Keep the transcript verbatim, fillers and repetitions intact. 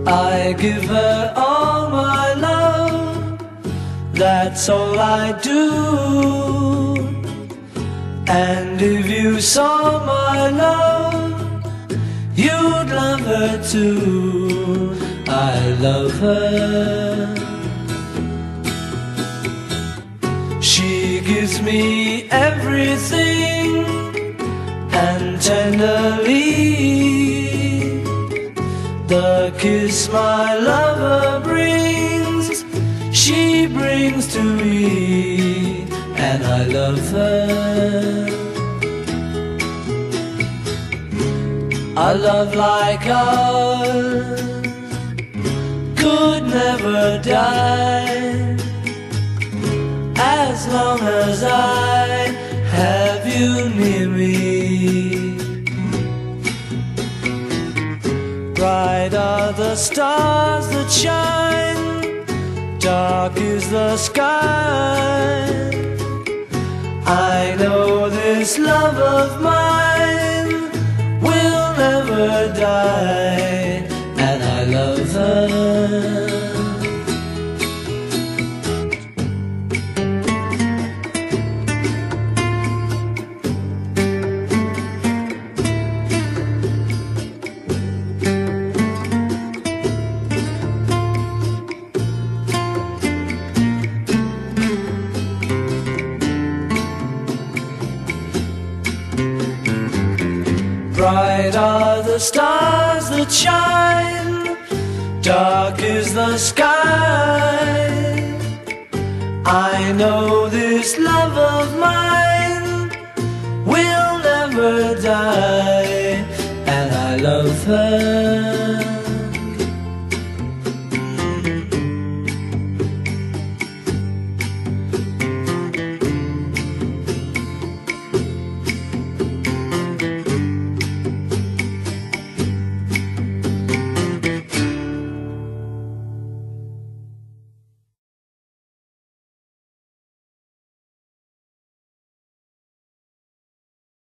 I give her all my love, that's all I do. And if you saw my love, you'd love her too. I love her. She gives me everything, and tenderly the kiss my lover brings, she brings to me, and I love her. A love like ours could never die, as long as I have you near me. Bright are the stars that shine, dark is the sky. I know this love of mine will never die, and I love her. Bright are the stars that shine, dark is the sky. I know this love of mine will never die, and I love her.